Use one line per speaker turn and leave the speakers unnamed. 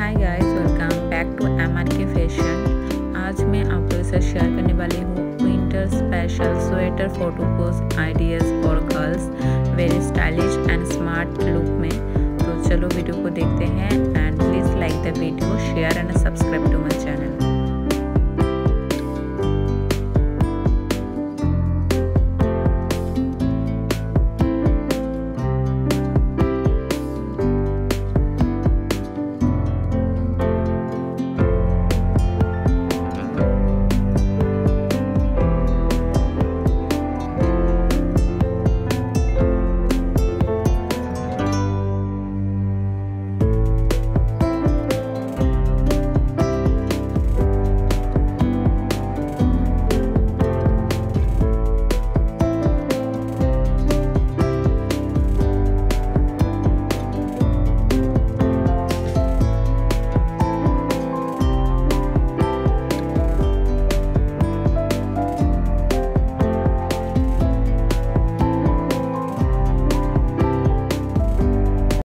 Hi guys, welcome back to MRK fashion. आज मैं आप लोगों के साथ शेयर करने वाली हूँ winter special sweater photo pose ideas for girls very stylish and smart look में। तो चलो वीडियो को देखते हैं and please like the video, share and subscribe to